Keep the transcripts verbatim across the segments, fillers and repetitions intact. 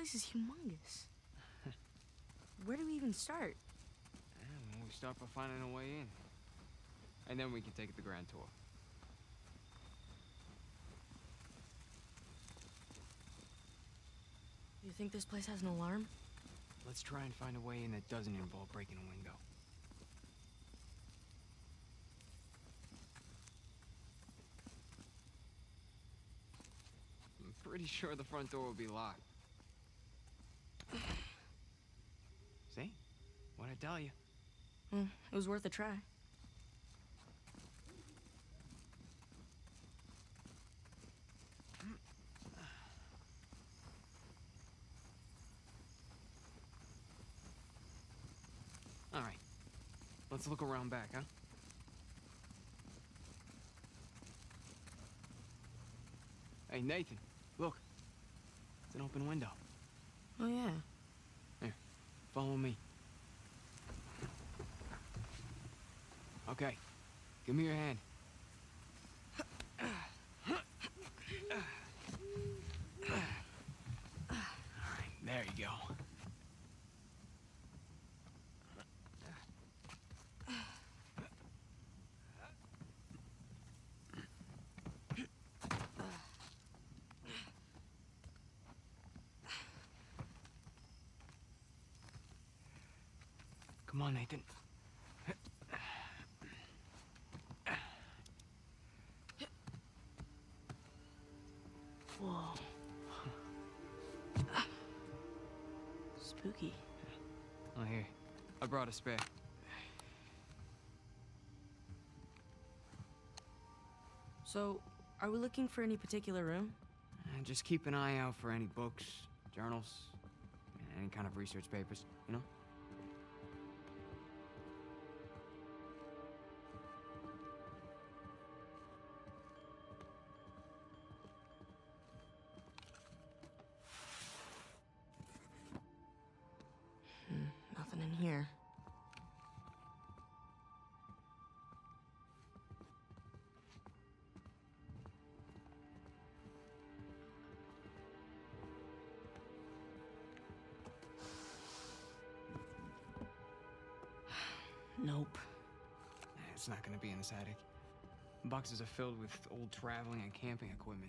place is humongous. Where do we even start? Yeah, well, we start by finding a way in. And then we can take the grand tour. You think this place has an alarm? Let's try and find a way in that doesn't involve breaking a window. I'm pretty sure the front door will be locked. See? What'd I tell you? Well, it was worth a try. All right. Let's look around back, huh? Hey, Nathan, look. It's an open window. Oh, yeah. Here, follow me. Okay, give me your hand. All right, there you go. Come on, Nathan. Whoa. Spooky. Oh, here. I brought a spare. So, are we looking for any particular room? And just keep an eye out for any books, journals, any kind of research papers, you know? Hmm, nothing in here. Nope. It's not gonna be in this attic. Boxes are filled with old traveling and camping equipment.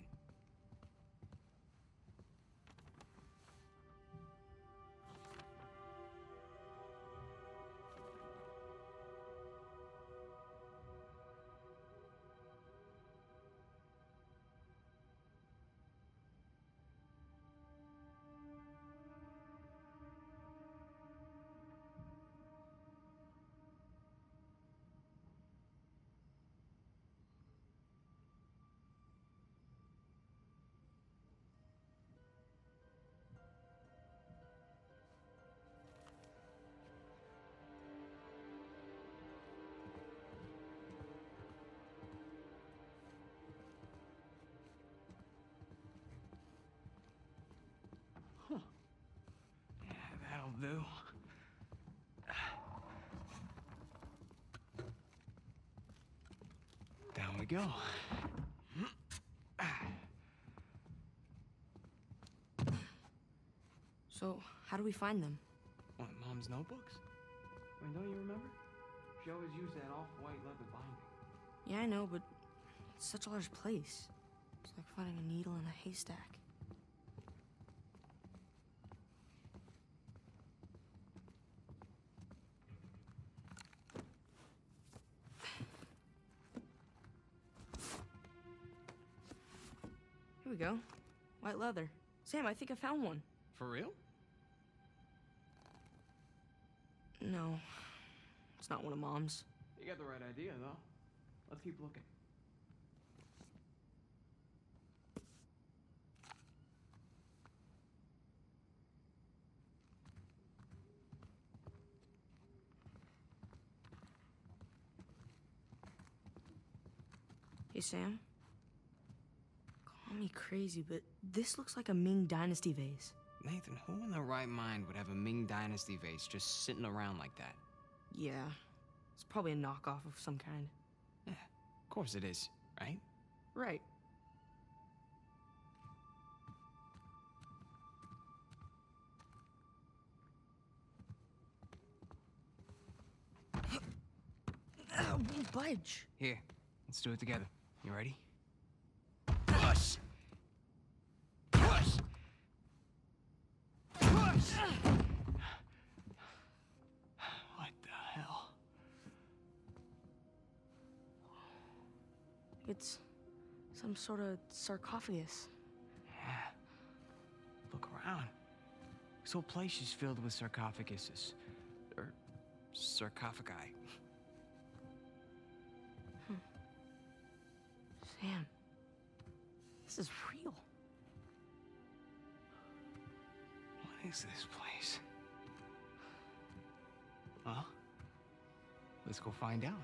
Huh. Yeah, that'll do. Down we go. So, how do we find them? What, Mom's notebooks? I mean, don't you remember? She always used that off-white leather binding. Yeah, I know, but it's such a large place. It's like finding a needle in a haystack. Here we go. White leather. Sam, I think I found one. For real? No. It's not one of Mom's. You got the right idea, though. Let's keep looking. Hey, Sam. Call me crazy, but this looks like a Ming Dynasty vase. Nathan, who in their right mind would have a Ming Dynasty vase just sitting around like that? Yeah. It's probably a knockoff of some kind. Yeah, of course it is, right? Right. won't budge. Here, let's do it together. You ready? Push! Push! Push! What the hell? It's some sort of sarcophagus. Yeah. Look around. This whole place is filled with sarcophaguses. Or sarcophagi. Sam, this is real. What is this place? Well, let's go find out.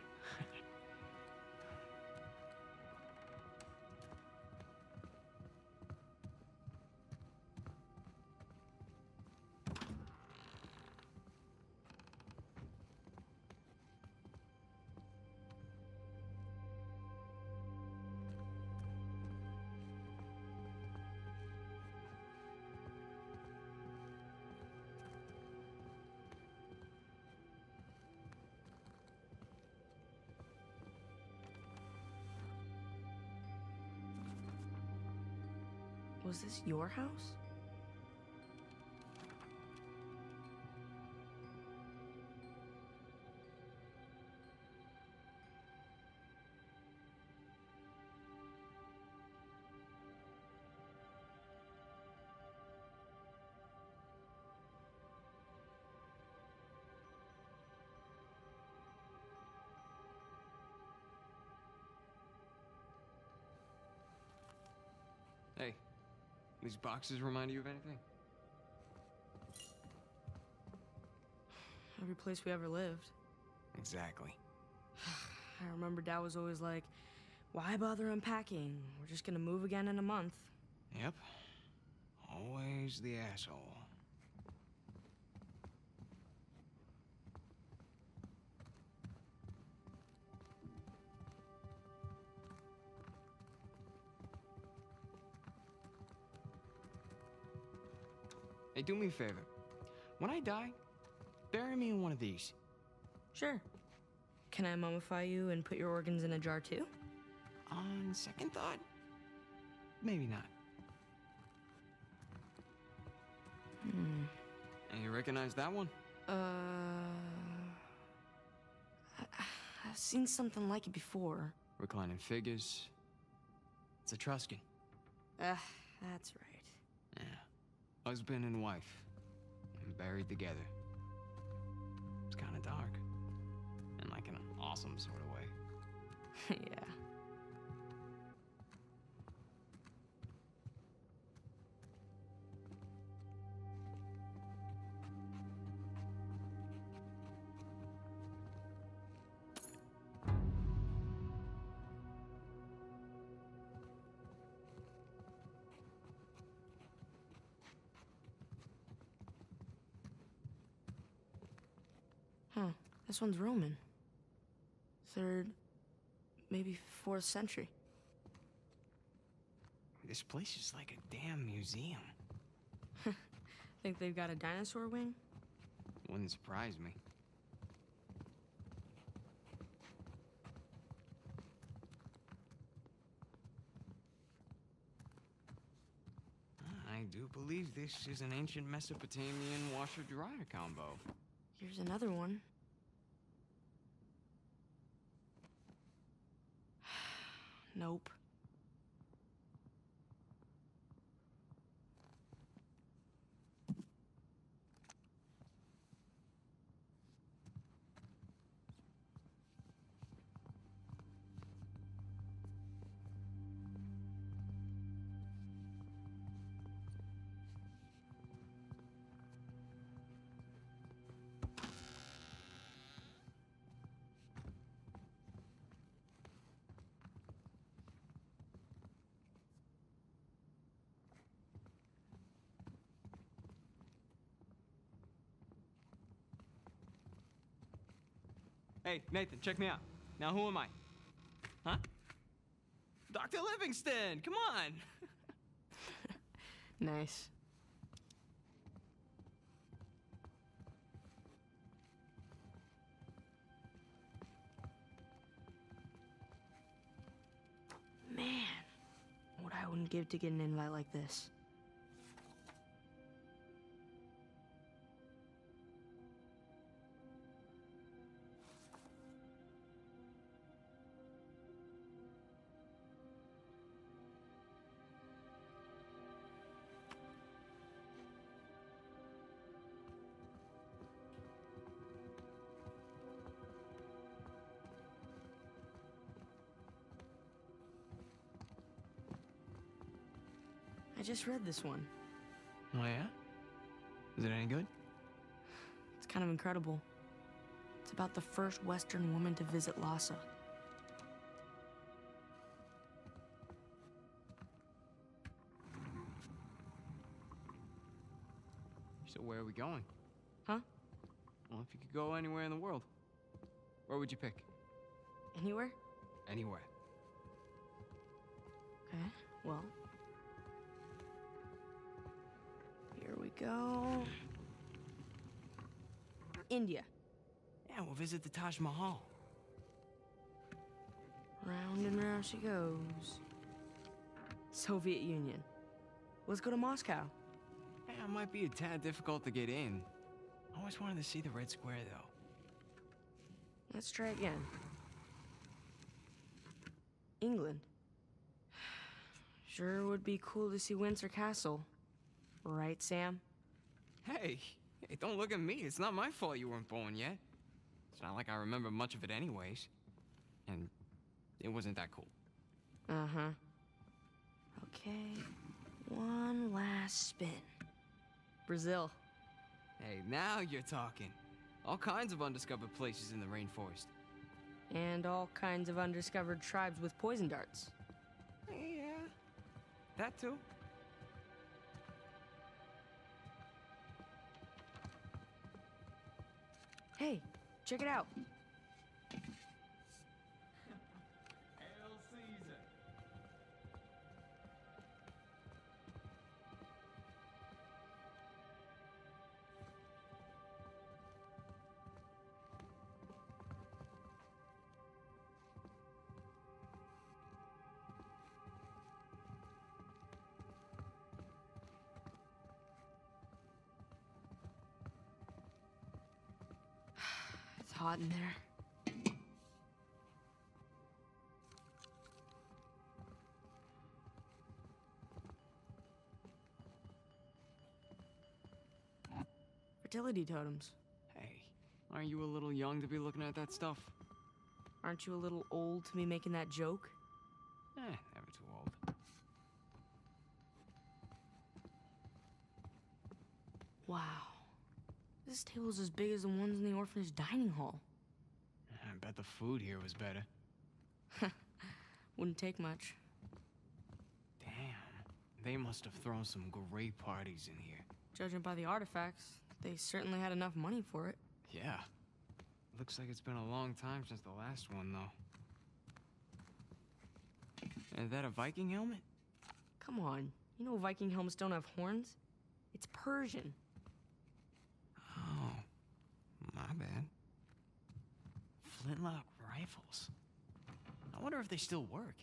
Was this your house? Hey, these boxes remind you of anything? Every place we ever lived. Exactly. I remember Dad was always like, why bother unpacking? We're just gonna move again in a month. Yep. Always the asshole. Hey, do me a favor. When I die, bury me in one of these. Sure. Can I mummify you and put your organs in a jar too? On second thought, maybe not. Hmm. And you recognize that one? Uh... I, I've seen something like it before. Reclining figures. It's Etruscan. Ah, that's right. Yeah. Husband and wife. And buried together. It's kind of dark. In like an awesome sort of way. Yeah. Huh. This one's Roman. Third, maybe fourth century. This place is like a damn museum. Think they've got a dinosaur wing? Wouldn't surprise me. I do believe this is an ancient Mesopotamian washer-dryer combo. Here's another one. Nope. Hey, Nathan, check me out. Now, who am I? Huh? Doctor Livingston, come on! Nice. give to get an invite like this. I just read this one. Oh, yeah? Is it any good? It's kind of incredible. It's about the first Western woman to visit Lhasa. So where are we going? Huh? Well, if you could go anywhere in the world, where would you pick? Anywhere? Anywhere. Okay, well. Here we go. India. Yeah, we'll visit the Taj Mahal. Round and round she goes. Soviet Union. Let's go to Moscow. Yeah, it might be a tad difficult to get in. I always wanted to see the Red Square, though. Let's try again. England. Sure would be cool to see Windsor Castle. Right, Sam? Hey, hey, don't look at me. It's not my fault you weren't born yet. It's not like I remember much of it anyways. And it wasn't that cool. Uh-huh. Okay, one last spin. Brazil. Hey, now you're talking. All kinds of undiscovered places in the rainforest. And all kinds of undiscovered tribes with poison darts. Yeah, that too. Hey, check it out. Hail Caesar! It's hot in there. Fertility totems. Hey, aren't you a little young to be looking at that stuff? Aren't you a little old to be making that joke? Eh, never too old. Wow. This table's as big as the ones in the orphanage dining hall. I bet the food here was better. Wouldn't take much. Damn, they must have thrown some great parties in here. Judging by the artifacts, they certainly had enough money for it. Yeah. Looks like it's been a long time since the last one, though. Is that a Viking helmet? Come on, you know Viking helmets don't have horns? It's Persian. Oh, my bad. Flintlock rifles. I wonder if they still work.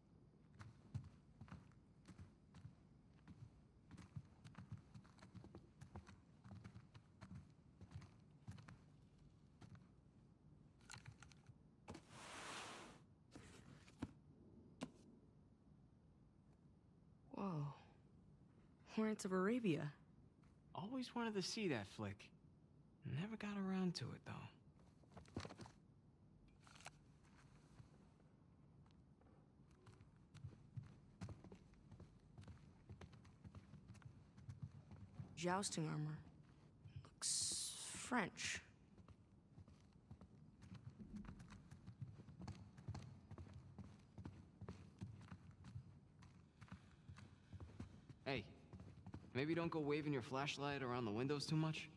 Whoa. Lawrence of Arabia. Always wanted to see that flick. Never got around to it, though. Jousting armor. Looks French. Hey, maybe don't go waving your flashlight around the windows too much.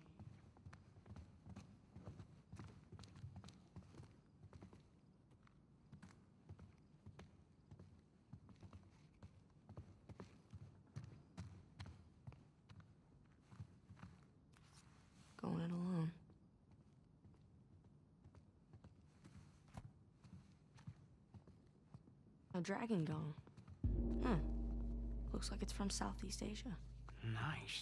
Going it alone. A dragon gone. Huh. Looks like it's from Southeast Asia. Nice.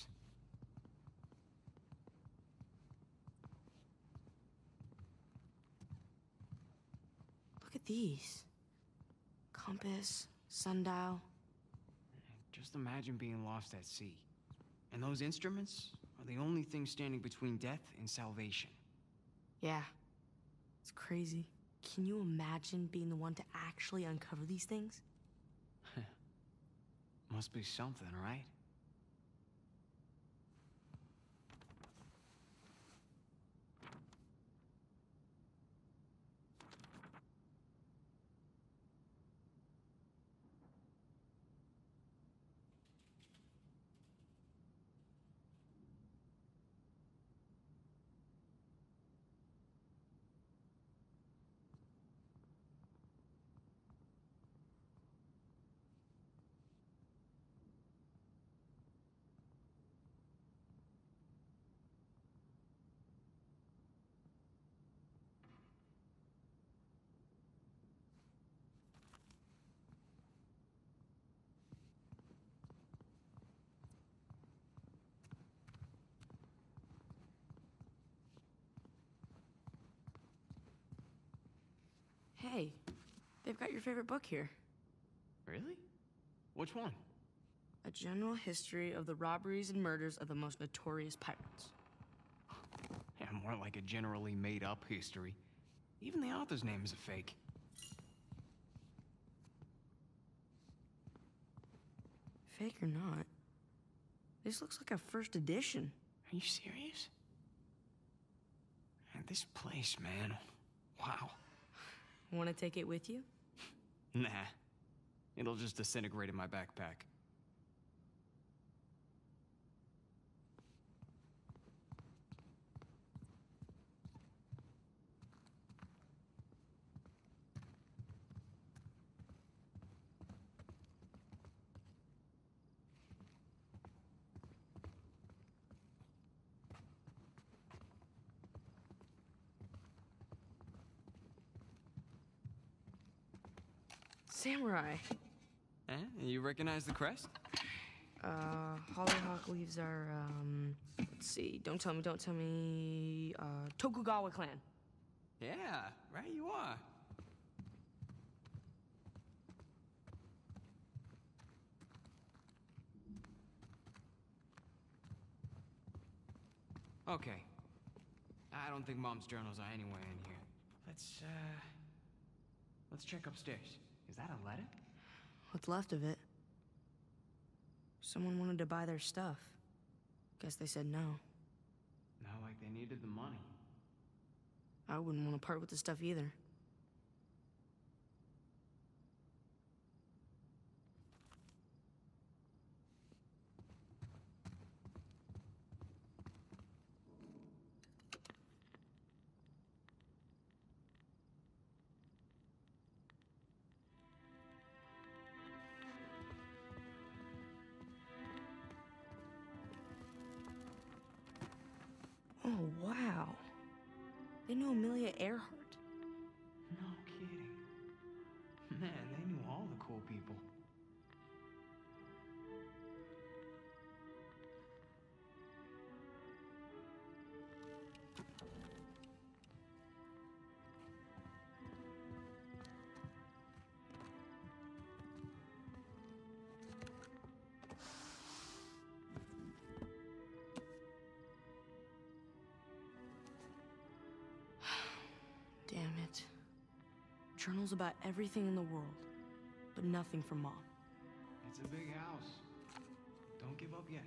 Look at these. Compass, sundial. Just imagine being lost at sea. And those instruments are the only thing standing between death and salvation. Yeah, it's crazy. Can you imagine being the one to actually uncover these things? Must be something, right? Hey, they've got your favorite book here. Really? Which one? A general history of the robberies and murders of the most notorious pirates. Yeah, more like a generally made-up history. Even the author's name is a fake. Fake or not, this looks like a first edition. Are you serious? Man, this place, man. Wow. Want to take it with you? Nah. It'll just disintegrate in my backpack. Samurai. Eh? You recognize the crest? Uh, Hollyhock leaves are, um, let's see, don't tell me, don't tell me, uh, Tokugawa clan. Yeah, right you are. Okay. I don't think Mom's journals are anywhere in here. Let's, uh... Let's check upstairs. Is that a letter? What's left of it? Someone wanted to buy their stuff. Guess they said no. Not like they needed the money. I wouldn't want to part with the stuff either. Oh, wow. They knew Amelia Earhart. No kidding. Man, they knew all the cool people. Damn it. Journals about everything in the world, but nothing from Mom. It's a big house. Don't give up yet.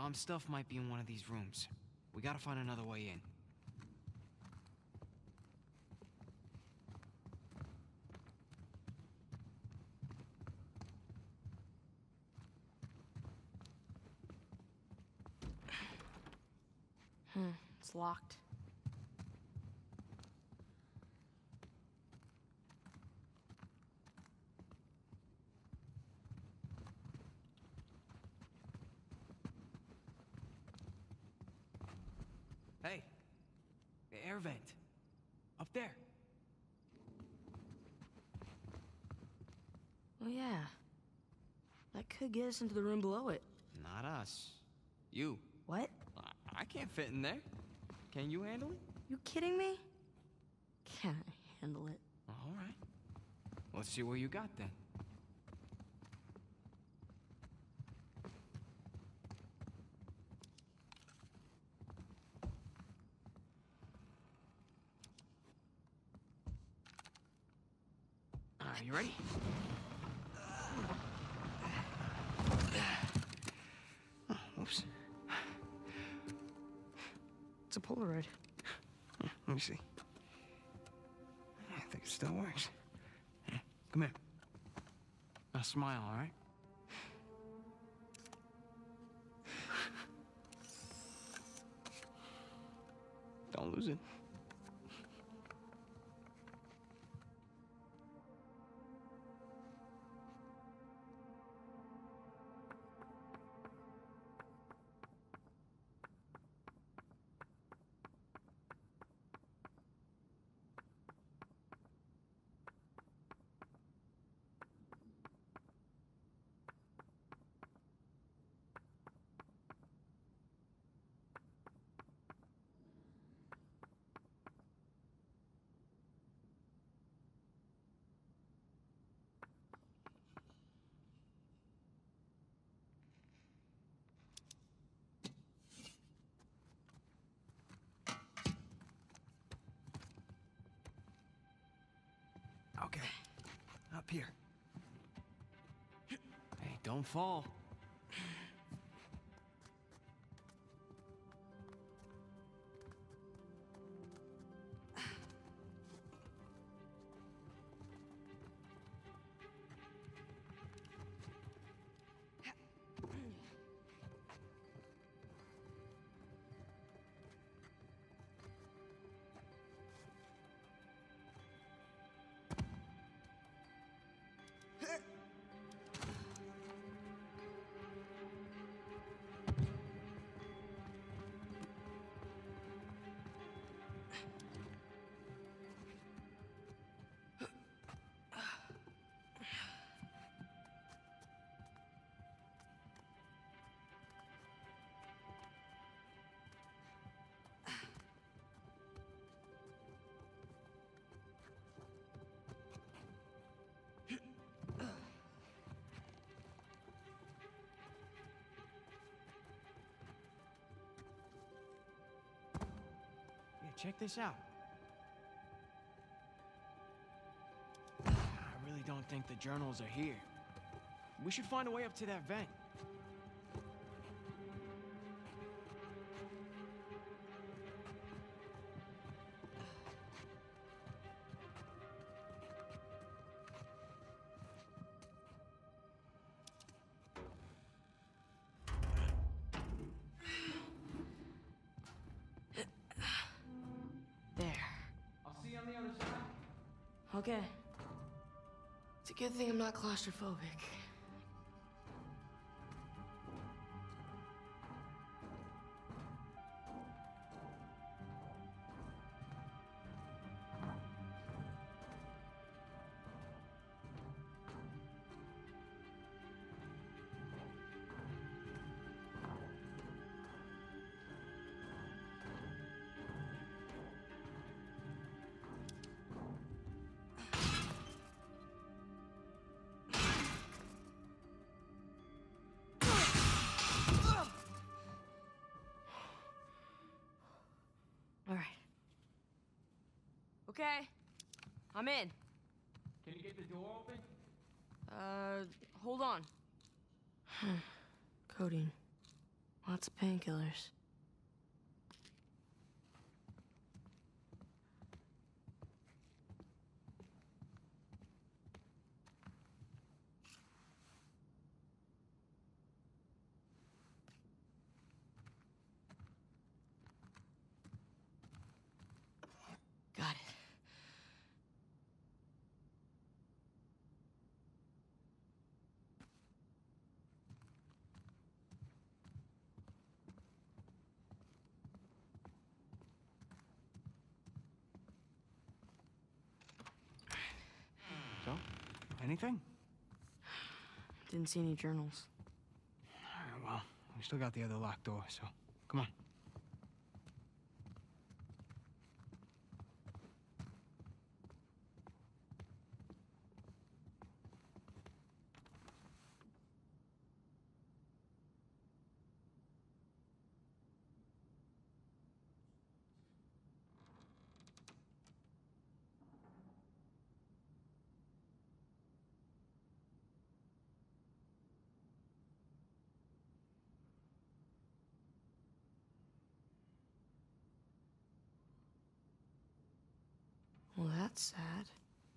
Mom's stuff might be in one of these rooms. We gotta find another way in. Hmm, it's locked. Hey, the air vent. Up there. Oh yeah. That could get us into the room below it. Not us. You. What? I, I can't fit in there. Can you handle it? You kidding me? Can't handle it. All right. Let's see what you got then. All right, you ready? Oh, oops. It's a Polaroid. Let me see. I think it still works. Here, come here. Now smile, all right? Don't lose it. Okay. Up here. Hey, don't fall. Check this out. I really don't think the journals are here. We should find a way up to that vent. Okay. It's a good thing I'm not claustrophobic. All right. Okay. I'm in. Can you get the door open? Uh, hold on. Codeine. Lots of painkillers. Got it. So, anything? Didn't see any journals. Alright, well, we still got the other locked door, so come on. Well, that's sad.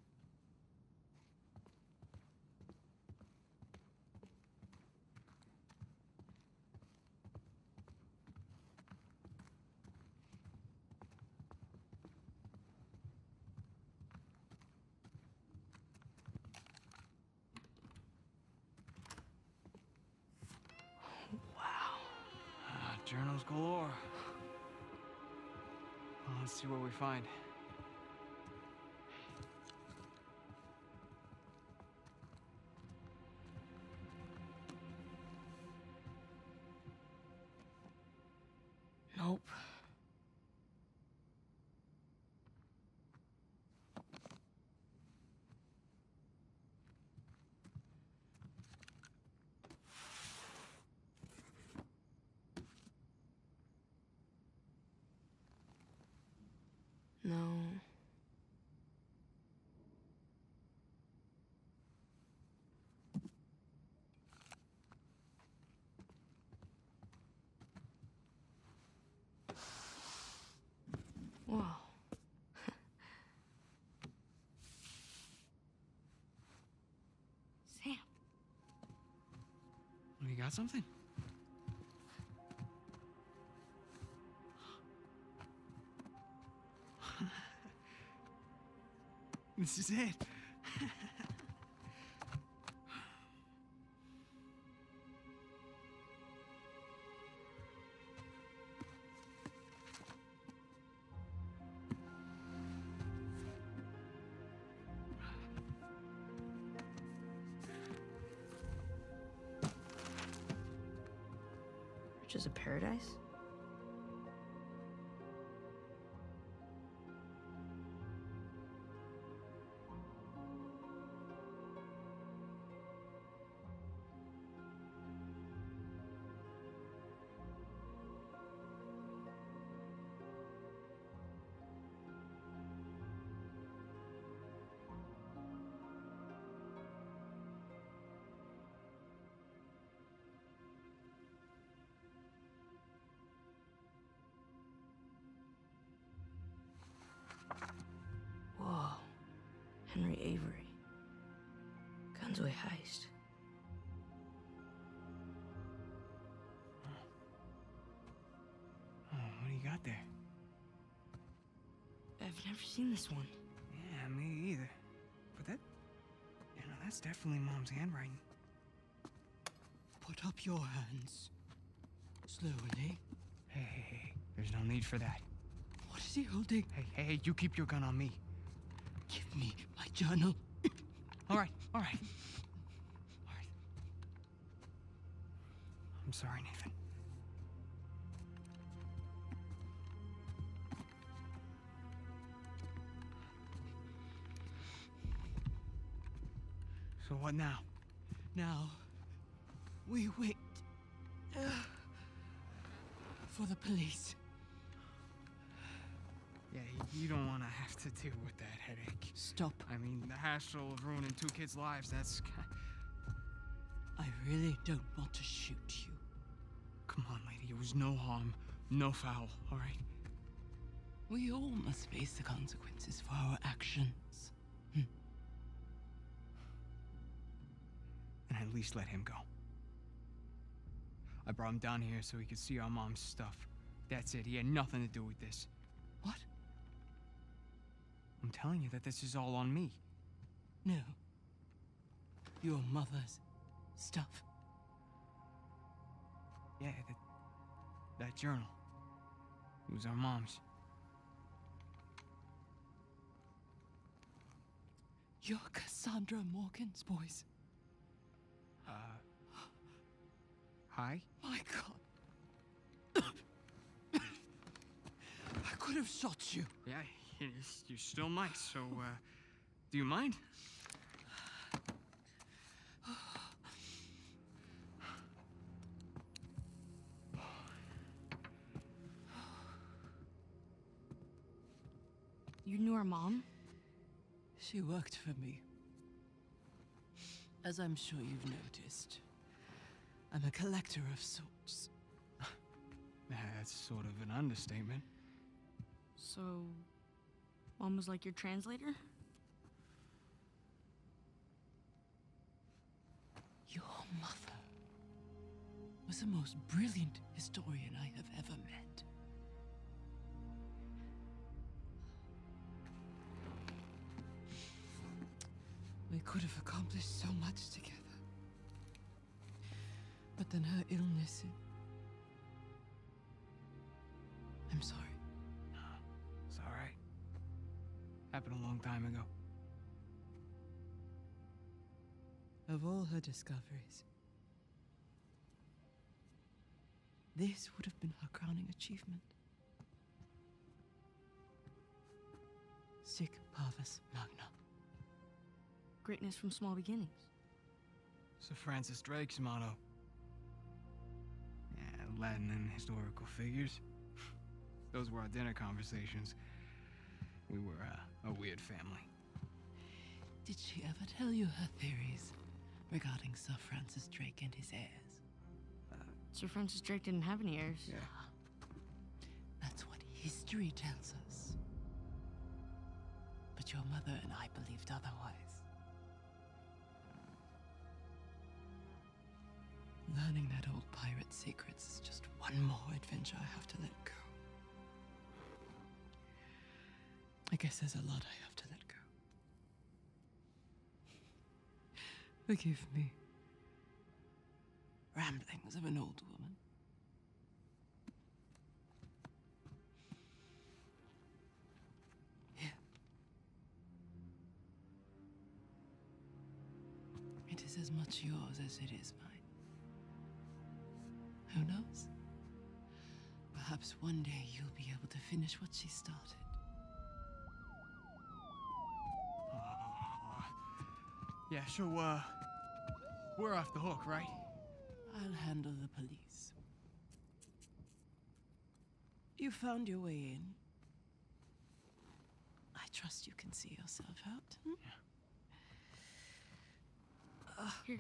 Wow. Uh, journals galore. Well, let's see what we find. Nope. No. Whoa. Sam. You got something? This is it. Riches of Paradise? Whoa. Henry Avery. Gunsway heist. Oh, what do you got there? I've never seen this one. Yeah, me either. But that... You know, that's definitely Mom's handwriting. Put up your hands. Slowly. Hey, hey, hey. There's no need for that. What is he holding? Hey, hey, hey, you keep your gun on me. Give me my journal. All right, all right. All right. I'm sorry, Nathan. So what now? Now, we wait uh, for the police. Yeah, you don't want to have to deal with that headache. Stop. I mean, the hassle of ruining two kids' lives, that's... I really don't want to shoot you. Come on, lady. It was no harm, no foul, all right? We all must face the consequences for our actions. Hmm. And at least let him go. I brought him down here so he could see our mom's stuff. That's it. He had nothing to do with this. What? I'm telling you that this is all on me. No. Your mother's stuff. Yeah, that, that journal. It was our mom's. You're Cassandra Morgan's boys. Uh... Hi? My God. I could have shot you. Yeah, you, you still might, so, uh... do you mind? You knew our mom? She worked for me. As I'm sure you've noticed, I'm a collector of sorts. That's sort of an understatement. So, Mom was like your translator? Your mother was the most brilliant historian I have ever met. We could have accomplished so much together. But then her illness... It... I'm sorry. No, it's all right. Happened a long time ago. Of all her discoveries, this would have been her crowning achievement. Sic parvis magna. Greatness from small beginnings. Sir Francis Drake's motto. Yeah, Latin and historical figures. Those were our dinner conversations. We were uh, a weird family. Did she ever tell you her theories regarding Sir Francis Drake and his heirs? Uh, Sir Francis Drake didn't have any heirs. Yeah. That's what history tells us. But your mother and I believed otherwise. Learning that old pirate's secrets is just one more adventure I have to let go. I guess there's a lot I have to let go. Forgive me. Ramblings of an old woman. Here. It is as much yours as it is mine. Who knows? Perhaps one day you'll be able to finish what she started. Uh, yeah, so, uh, we're off the hook, right? I'll handle the police. You found your way in. I trust you can see yourself out. Hmm? Yeah. Uh, here.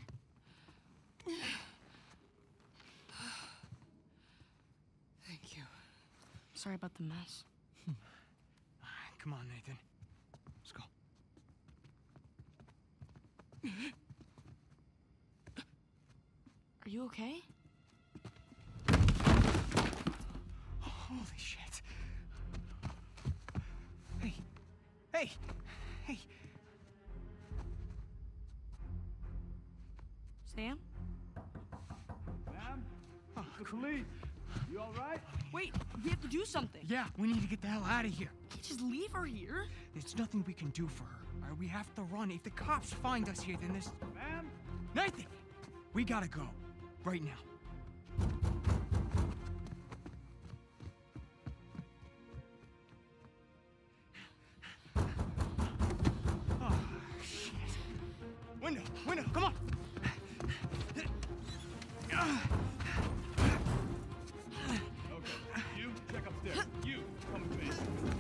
Thank you. Sorry about the mess. Come on, Nathan. Let's go. Are you okay? Holy shit. Hey. Hey. Hey. Sam? Ma'am? Oh, The police. You all right? Wait, we have to do something. yeah, we need to get the hell out of here. Can't just leave her here. There's nothing we can do for her. All right, we have to run. If the cops find us here, then this... Ma'am? Nathan! We gotta go. Right now. Oh, shit. Window! Window! Come on! Okay. You, check upstairs. You, come with me.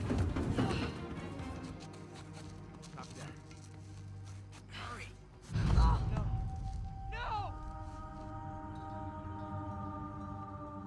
Top down. Hurry! No!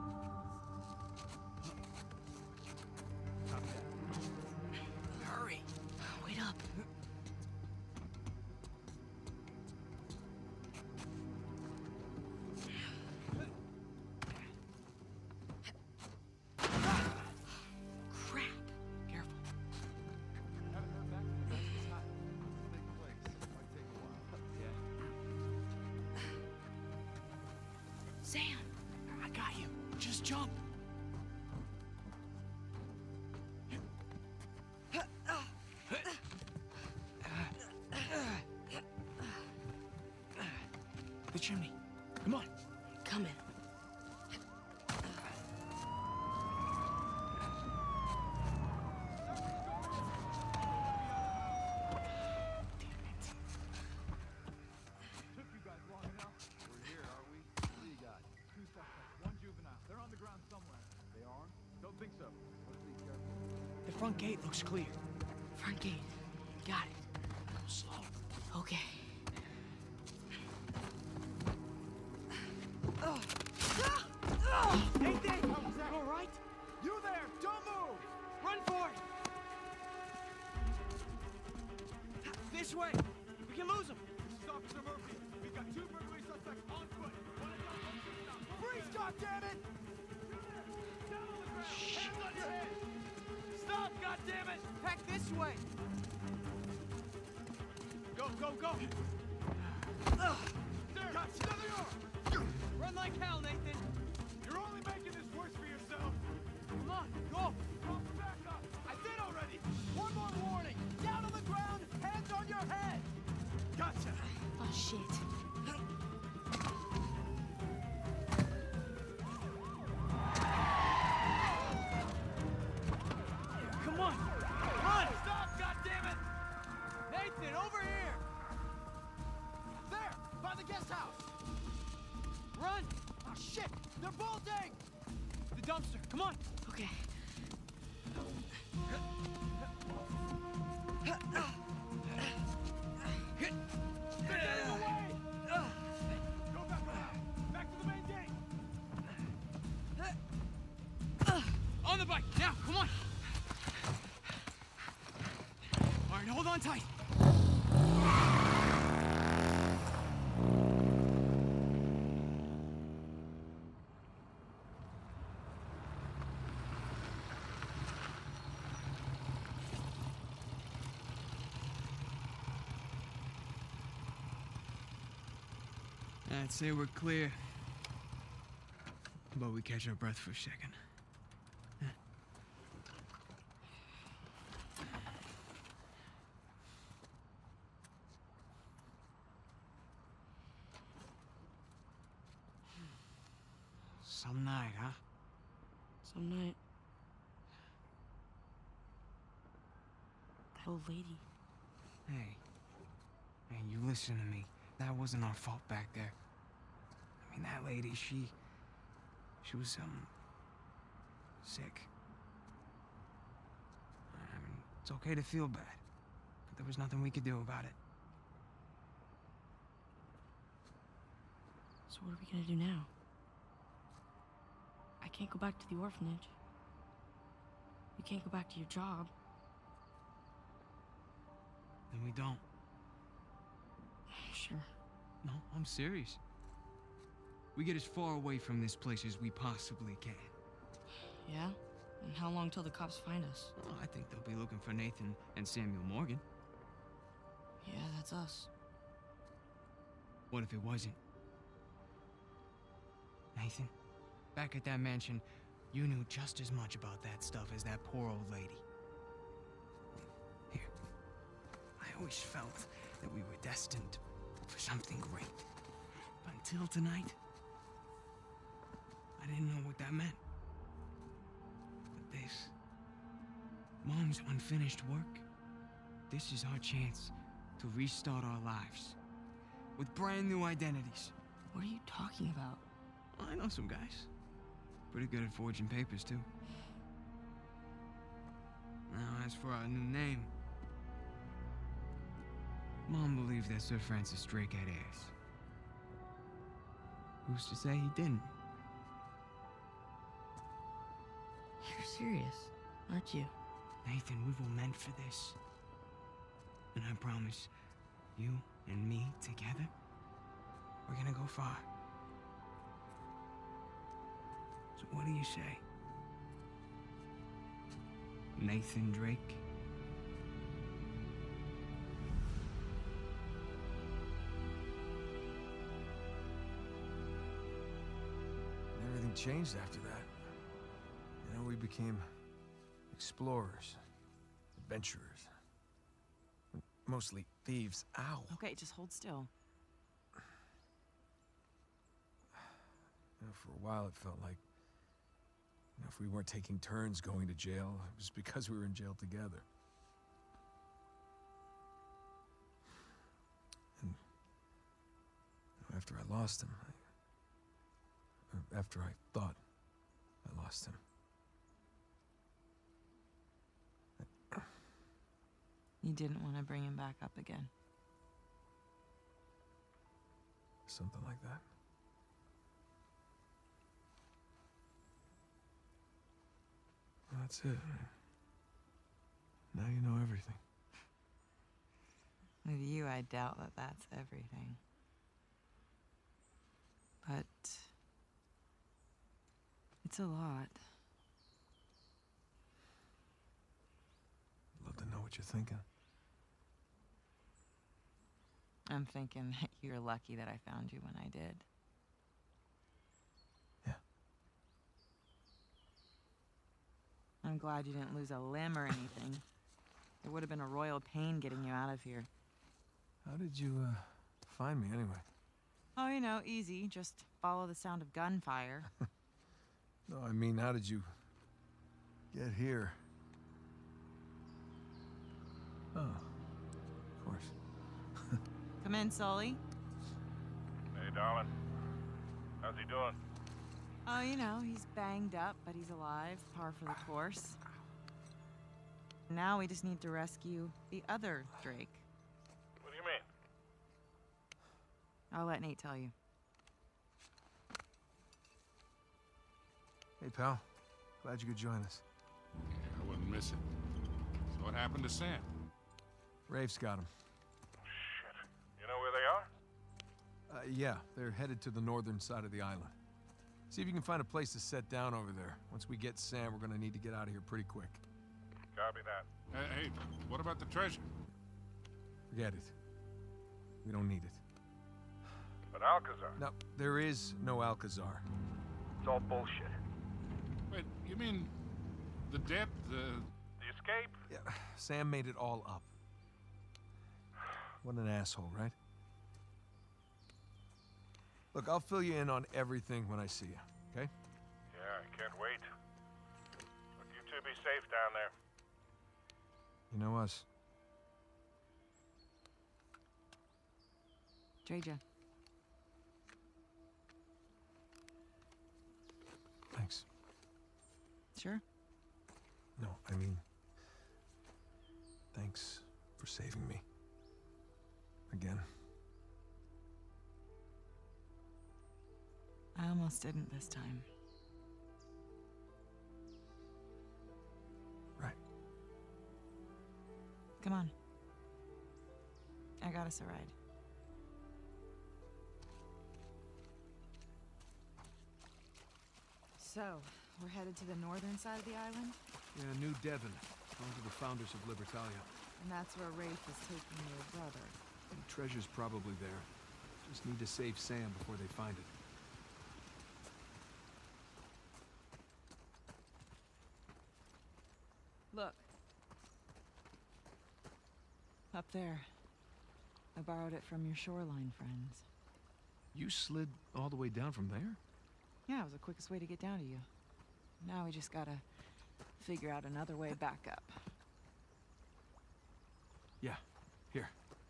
chimney. Come on. Coming. Took you guys long enough. We're here, are we? What do you got? Two suspects, one juvenile. They're on the ground somewhere. They armed? Don't think so. Let's be careful. The front gate looks clear. Front gate. Got it. Slow. Okay. Nathan! You all right? You there! Don't move! Run for it! This way! We can lose him! This is Officer Murphy. We've got two burglary suspects on foot. One is on Freeze, goddammit! Down on the ground! Hands on your head! Stop, goddammit! Heck, this way! Go, go, go! There! Got another arm! Run like hell, Nathan! You're only making this worse for yourself! Come on, go! Go back up! I did already! One more warning! Down on the ground, hands on your head! Gotcha! Oh, shit. Come on! Run! Stop, goddammit! Nathan, over here! There! By the guest house! Run! Oh, shit! They're bolting! The dumpster, come on! Okay. They're getting away! Go back around! Back to the main gate! On the bike! Now, come on! All right, hold on tight! I'd say we're clear. But we catch our breath for a second. Some night, huh? Some night. That old lady. Hey. Hey, you listen to me. That wasn't our fault back there. I mean, that lady, she... She was, um... sick. I mean, it's okay to feel bad. But there was nothing we could do about it. So what are we gonna do now? I can't go back to the orphanage. You can't go back to your job. Then we don't. Sure. No, I'm serious. We get as far away from this place as we possibly can. Yeah? And how long till the cops find us? Oh, I think they'll be looking for Nathan and Samuel Morgan. Yeah, that's us. What if it wasn't? Nathan, back at that mansion, you knew just as much about that stuff as that poor old lady. Here, I always felt that we were destined for something great. But until tonight, I didn't know what that meant. But this, Mom's unfinished work, this is our chance to restart our lives with brand new identities. What are you talking about? I know some guys. Pretty good at forging papers, too. Now, as for our new name, Mom believed that Sir Francis Drake had heirs. Who's to say he didn't? You're serious, aren't you? Nathan, we were meant for this. And I promise, you and me together, we're gonna go far. So what do you say? Nathan Drake? And everything changed after that. You know, we became explorers, adventurers. Mostly thieves. Ow. Okay, just hold still. You know, for a while, it felt like, you know, if we weren't taking turns going to jail, it was because we were in jail together. And you know, after I lost him, I, or after I thought I lost him, You didn't want to bring him back up again. something like that. That's it. Now you know everything. With you, I doubt that that's everything. But it's a lot. Love to know what you're thinking. I'm thinking that you're lucky that I found you when I did. Yeah. I'm glad you didn't lose a limb or anything. It would have been a royal pain getting you out of here. How did you, uh, find me anyway? Oh, you know, easy. Just follow the sound of gunfire. No, I mean, how did you get here? Oh, of course. Come in, Sully. Hey, darling. How's he doing? Oh, you know, he's banged up, but he's alive. Par for the course. Now we just need to rescue the other Drake. What do you mean? I'll let Nate tell you. Hey, pal. Glad you could join us. I wouldn't miss it. So what happened to Sam? Rafe's got him. Shit. You know where they are? Uh, yeah, they're headed to the northern side of the island. See if you can find a place to set down over there. Once we get Sam, we're gonna need to get out of here pretty quick. Copy that. Hey, hey, what about the treasure? Forget it. We don't need it. But Alcazar. No, there is no Alcazar. It's all bullshit. Wait, you mean the debt, the... The escape? Yeah, Sam made it all up. What an asshole, right? Look, I'll fill you in on everything when I see you, okay? Yeah, I can't wait. Look, you two be safe down there. You know us. Treja. Thanks. Sure. No, I mean... Thanks for saving me. Again. I almost didn't this time. Right. Come on. I got us a ride. So, we're headed to the northern side of the island? Yeah, New Devon. Home to the founders of Libertalia. And that's where Rafe is taking your brother. The treasure's probably there. Just need to save Sam before they find it. Look. Up there. I borrowed it from your shoreline friends. You slid all the way down from there? Yeah, it was the quickest way to get down to you. Now we just gotta figure out another way back up. Yeah, here.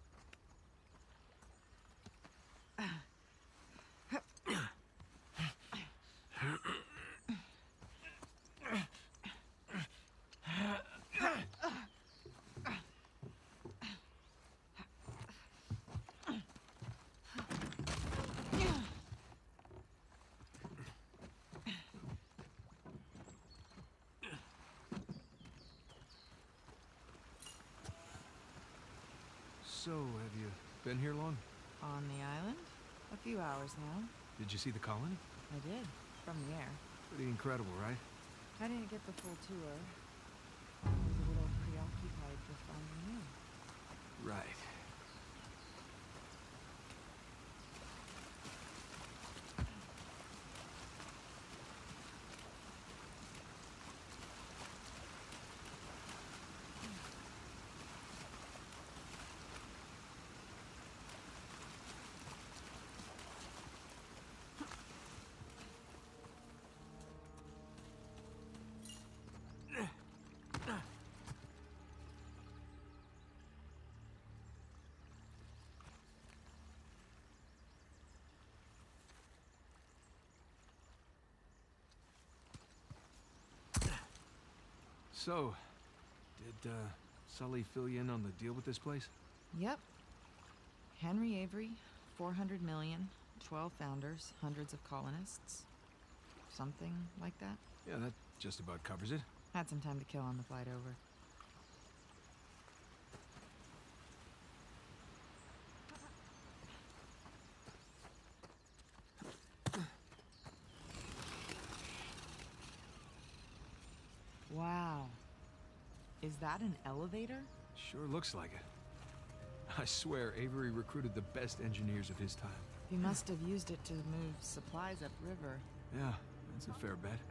So, have you been here long? On the island? A few hours now. Did you see the colony? I did. From the air. Pretty incredible, right? I didn't get the full tour. I was a little preoccupied with finding you. Right. So, did uh, Sully fill you in on the deal with this place? Yep. Henry Avery, four hundred million, twelve founders, hundreds of colonists. Something like that. Yeah, that just about covers it. Had some time to kill on the flight over. Wow. Is that an elevator? Sure looks like it. I swear, Avery recruited the best engineers of his time. He must have used it to move supplies upriver. Yeah, that's a fair bet.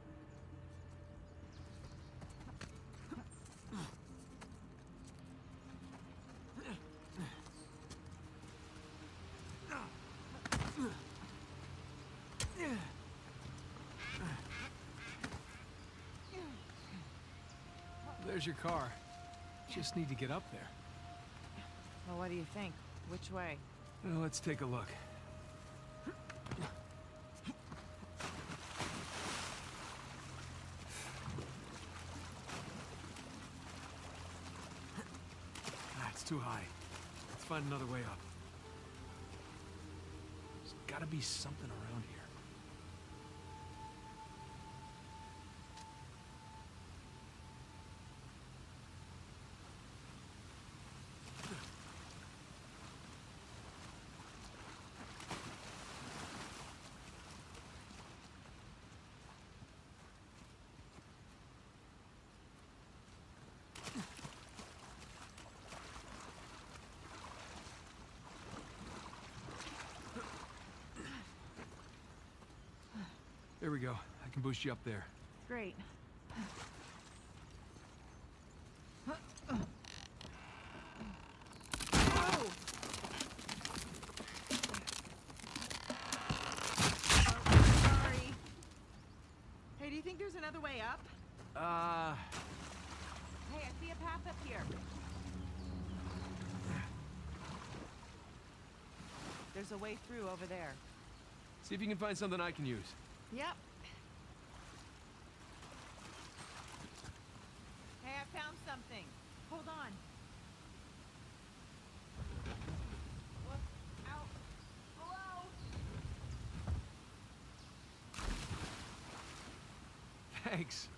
There's your car. Just need to get up there. Well, what do you think? Which way? Well, let's take a look. Ah, it's too high. Let's find another way up. There's gotta be something around here. There we go. I can boost you up there. Great. Whoa! Sorry. Hey, do you think there's another way up? Uh... Hey, I see a path up here. There's a way through over there. See if you can find something I can use. Yep. Hey, I found something. Hold on. Look out below. Thanks.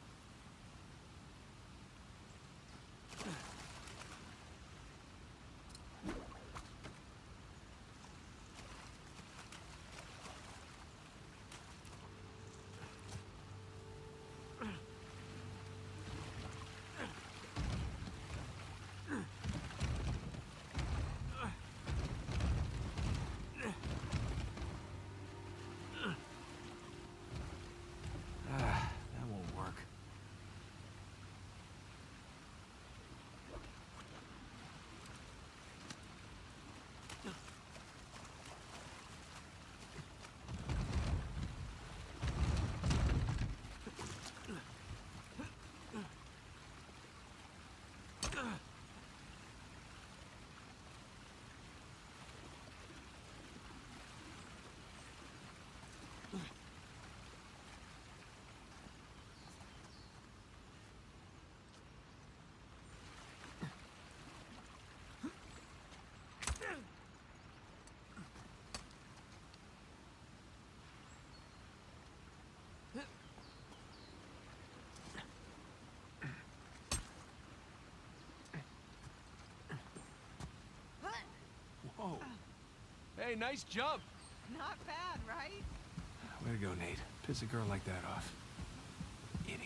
Whoa. Hey, nice jump. Not bad, right? Way to go, Nate. Piss a girl like that off. Idiot.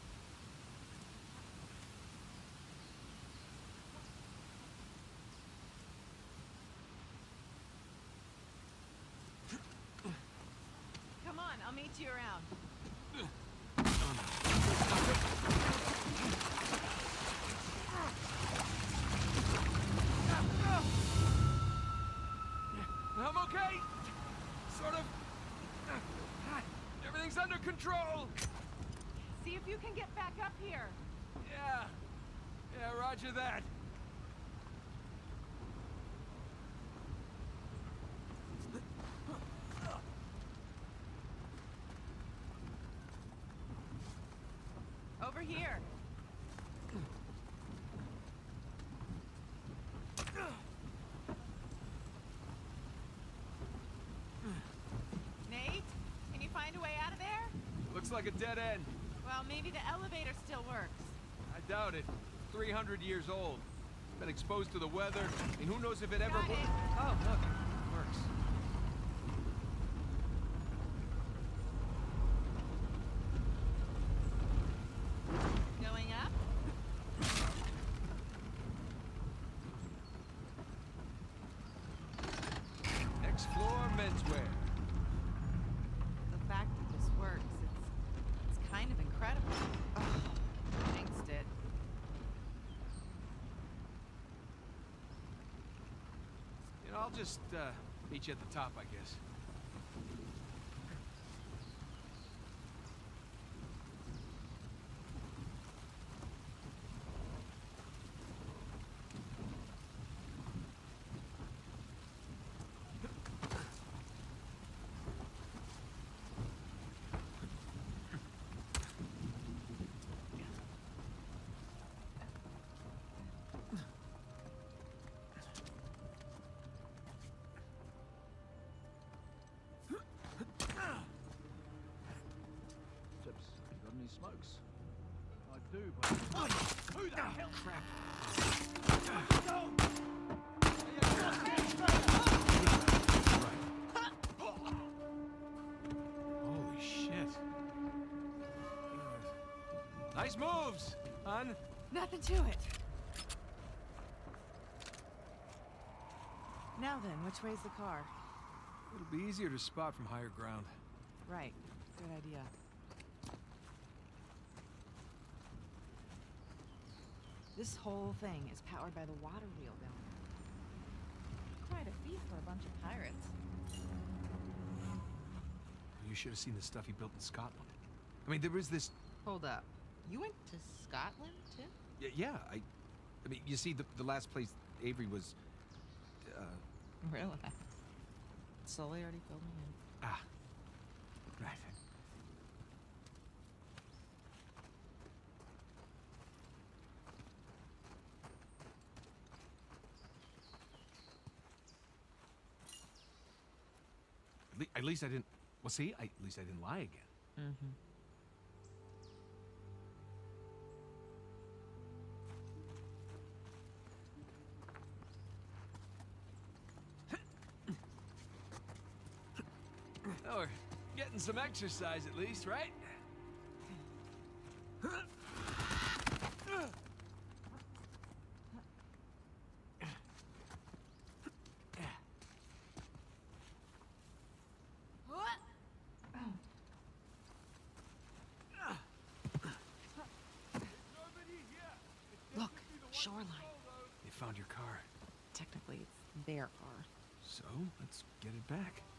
Come on, I'll meet you around. I'm okay. Sort of. Everything's under control. See if you can get back up here. Yeah. Yeah, roger that. Over here. Nate, can you find a way out of there? Looks like a dead end. Well, maybe the elevator still works. I doubt it. three hundred years old. Been exposed to the weather. I mean, who knows if it ever Got wo- it. Oh, look. It works. Going up? Next floor, menswear. The fact that this works, it's, it's kind of incredible. Oh, jinxed it. You know, I'll just uh, meet you at the top, I guess. Tips, you got any smokes? I do, but... Who the hell? Crap. Holy shit. Nice moves, hon. Nothing to it. Now then, which way's the car? It'll be easier to spot from higher ground. Right. Good idea. This whole thing is powered by the water wheel down there. Quite a feat for a bunch of pirates. You should have seen the stuff he built in Scotland. I mean, there was this... Hold up. You went to Scotland, too? Y yeah, I... I mean, you see, the, the last place Avery was... Uh, Really? Sully already filled me in. ah. Right. At, le at least I didn't... Well, see, I, at least I didn't lie again. Mm-hmm. Oh, we're getting some exercise at least, right? Look, shoreline. They found your car. Technically, it's their car. So, let's get it back.